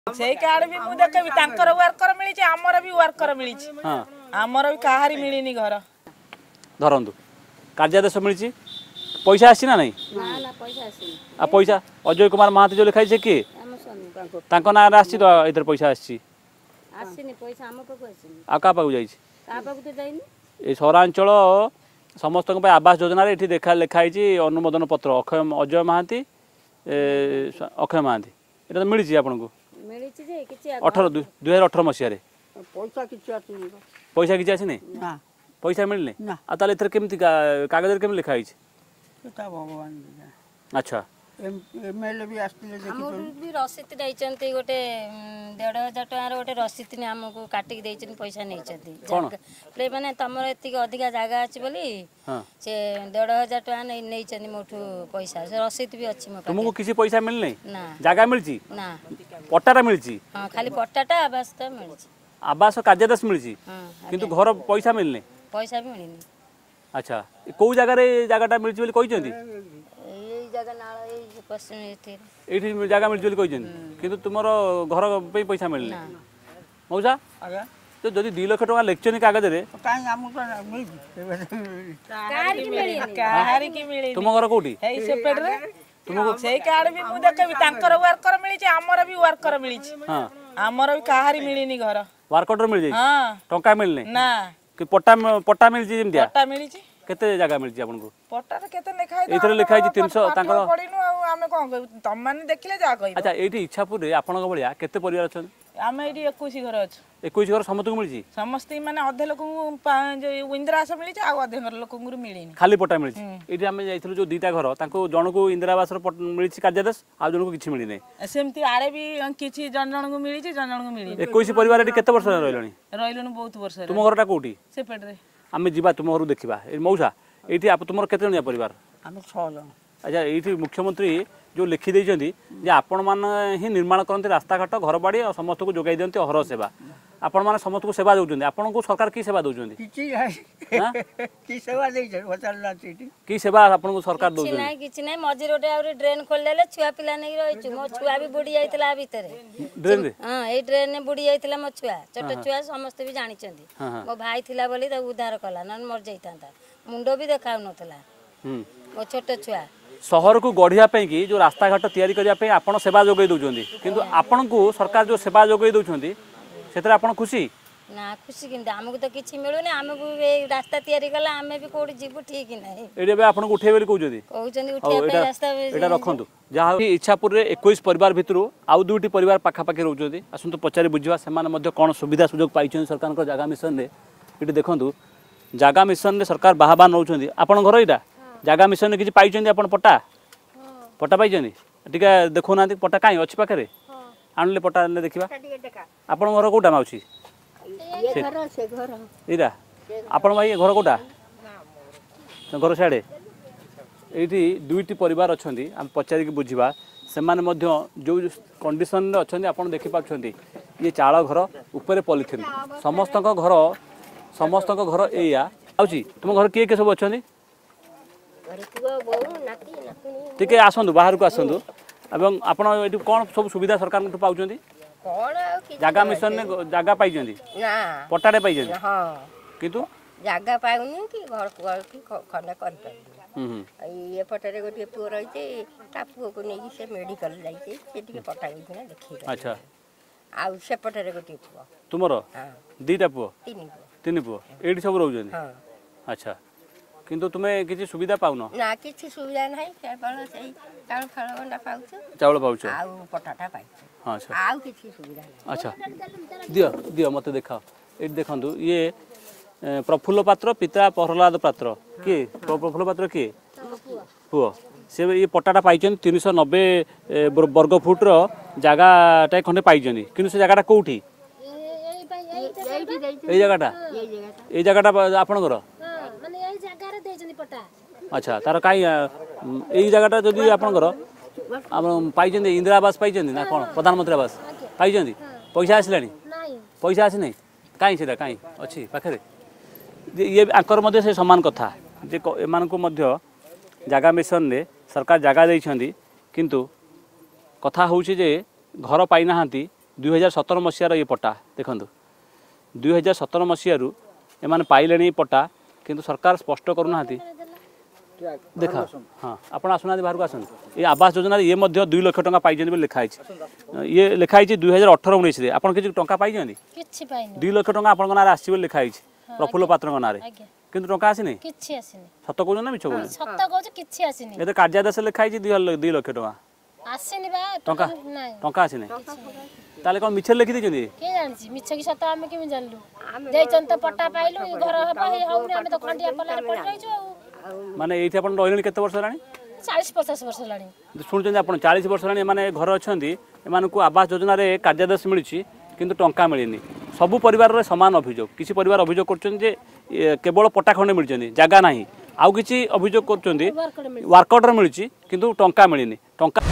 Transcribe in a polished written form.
से कार्ड भी मु देखेबी तांकर वर्कर मिली आमर भी वर्कर मिली आमर भी कहारी मिलनी घर धरतु कार्यादेश मिली पैसा आसी ना नहीं आ पैसा अजय कुमार महाती जो लिखाई से किए ना आसी तो इधर पैसा आसी आ क्या पाक जाइए सहरांचल समस्त आवास योजना ये देखा लिखाई अनुमोदन पत्र अजय महाती अक्षय महाती ये तो मिली आपन को 2018 मसीह पैसा किसी आसी नहीं पैसा मिलने ताले केमती कागज केमी लिखाई अच्छा एमएलए भी आस्ते भी रसीद नहीं गोटे 1,500 टकर गोटे रसीद ने आमको काटिक देइछन पैसा नहीं माने तुम एति अधिका जगह अच्छी बोली से 1,500 टका नहीं मोठू पैसा से रसीद भी अच्छी मो तुमको किसी पैसा मिलने ना जगह मिलची ना पट्टाटा मिलची हां खाली पट्टाटा आवास तो मिलची आवास कार्यादेश मिलची किंतु घर पैसा मिलने पैसा भी मिलनी अच्छा को जगह मिलची बोली कहिसंती जगह नाल ए पश्चिम एठी जगह मिलची बोली कहिसंती किंतु तुमरो घर पे पैसा मिलने मौसा आगे तो जदि 2 लाख टका लेखचनी कागज रे काई हमको कहारी की मिली तुम घर कोठी हे से पेड रे तुमको से कार्ड भी मु देखेबी तांकर वर्कर मिली आमर भी वर्कर मिली हां आमर भी कहारी मिलनी घर वर्कर मिल जाई हां टंका मिलने ना कि पट्टा मिल जी जेमतिया पट्टा मिली केते जगह मिल जी आपन को पट्टा केते लिखाई एथरे लिखाई 300 तांकर पडिनु आमे कोन तम माने देखले जा कहि अच्छा एठी इच्छापुर रे आपन को बलिया केते परिवार छन आमे एठी 21 घर अछि 21 घर समस्त को मिल जी समस्त माने अधे लोक को इंदिरावास मिली आ अधे घर लोक को मिलिनी खाली पट्टा मिल जी एठी आमे जाइथलो जो दीटा घर तांको जण को इंदिरावास मिल छी कार्यादेश आ जण को किछि मिली नै सेमती आड़े भी किछि जण जण को मिली छी जण जण को मिली 21 परिवार एठी केते वर्ष रहलनी रहलनु बहुत वर्ष तुम घरटा कोठी से पेड रे आमे जिबा तुम घर देखिबा ए मौसा एठी आप तुमर केते जणिया परिवार हम 6 जन अच्छा ये मुख्यमंत्री जो लिखि देइछंती जे आपण मान ही निर्माण करते रास्ता घाट घर बाड़ी और समस्त को जोगाई दियंती हर सेवा आपण मान समस्त को सेवा दउछंती आपण को सरकार की सेवा दउछंती किछि है की सेवा देइ छ बचलना चीटी की सेवा आपण को सरकार दउछंती किछि नै मझी रोटे आउरी ड्रेन खोल देले छुआ पिला नै रहिछु मो छुआ भी बुडी जाइतला भीतरे ड्रेन रे हां ए ड्रेन ने बुडी जाइतला मो छुआ छोट छुआ समस्त भी जानि छंती मो भाई थिला बोली त उद्धार कला न मर जाइतांता मुंडो भी देखाउ नथला मो छोट छुआ शहर को गढ़िया कि जो रास्ता घाट तैयारी करने आपण सेवा जोगाई दौरान किंतु आपण को सरकार जो सेवा जोगाई दौरान से आपण खुशी ना खुशी किंतु हमको तो किछि मिलुनी हमको रास्ता तैयारी कला हमें भी कोडी जीवु ठीक नै एडे बे आपण को उठे बेली कहउजदी उठिया पे रास्ता एटा रखंतु जहा इच्छापुर रे 21 परिवार भितरु आउ दुटी परिवार पाखा पाखी रहउजदी असंतु पचारी बुझवा सेमान मध्ये कोन सुविधा सुयोग पाइछन सरकार को जागा मिशन रे एटी देखंतु जागा मिशन रे सरकार बाहाबा नउछंदी आपण घर इटा जागा मिशन किछि पाइछंदी आपण पट्टा पट्टा पाइछंदी टिका देखो ना पट्टा काई अछि पाखरे आनले पट्टा ने देखिबा आपण घर कोटा माउछि ये घर से घर इरा आपण भाई घर कोटा घर साडे एठी दुईटी परिवार अछंदी हम पचारि के बुझिबा सेमाने मध्य जो कंडीशन रे अछंदी आपण देखि पाछंदी ये चाळ घर ऊपर पॉलिथिन समस्त घर एया आउछि तुम घर के सब अछंदी ठीक है आसतु बाहर को आसतु एवं आपण एठी कोन सब सुविधा सरकार को पाउछंदी जागा मिशन ने जागा पाई जंदी ना पट्टारे पाई जंदी हां किंतु जागा पाउनी कि घर की खंडे कर ये पट्टारे गोटे पुओ रही ता पुओ को नहीं से मेडिकल जाइए से टिके पट्टा गइना देखि अच्छा आ से पट्टारे गोटे पुओ तुमरो हां दीटा पुओ तीन पुओ एठी सब रहउ जंदी हां अच्छा किंतु तुम्हें किसी सुविधा पाउनो ना किसी सुविधा नहीं केवल सही चाउल फल गंडा पाउछ चावल पाउछ आ पटाटा पाइछ हां अच्छा आ किसी सुविधा नहीं अच्छा दियो मते देखाओ एठी देखंतु ये प्रफुल्ल पात्र पिता प्रहलाद पात्र के प्रफुल्ल पात्र के पुओ से ये पट्टाटा पाइछन 390 वर्ग फुट रो जगहटा खंडे पाइछन किंतु से जगहटा कोठी ए जगहटा आपण घर अच्छा तार कहीं यही जगहटा जदि आपंकर पाई इंदिरा आवास पाई ना कौन प्रधानमंत्री आवास पाई पैसा आसला पैसा आसी ना कहीं से कहीं अच्छी पाखे ये आंकर से समान कथा जे एमान को मध्य जागा मिशन रे सरकार जगह देइछंदी किंतु कथा होउछि जे घर पाई नाहांती 2017 मसीहार ये पट्टा देखो 2017 मसीहारू एम पाइले पट्टा किंतु सरकार स्पष्ट करूना देखा हाँ आप आसुना बाहर को आसन ये आवास योजना ये 2 लाख टंका पाई लिखाई ये लिखाई 2018-19 आप किसी टंका पाई 2 लाख टंका आप आसो लिखाई प्रफुल्ल पात्र ना किंतु टंका आसनी सत कौन ना मिछ कौन ये कार्यादेश लिखाई 2 लाख टंका टंका टंका आसनी ताले कौन मिछ लिखि दी के जानछि मिछ की सत हम केमि जानलु देइचन त पट्टा पाइलु घर हबा हे हौनी हम त खंडिया पलार पड़ रहिछु माने एथि अपन रहलेनी केते वर्ष लानी 40-50 वर्ष लानी शुणुचंदी आप 40 वर्ष लानी माने घर अछंदी एमान को आवास योजना रे कार्यादेश मिलछि किंतु टंका मिलनी सबु परिवार रे समान अभियोग किसी परिवार अभियोग करछन जे केवल पट्टा खंडे मिलछनी जागा नाही आउ किछि अभियोग करछन वर्क ऑर्डर मिलछि किंतु टंका मिलनी टंका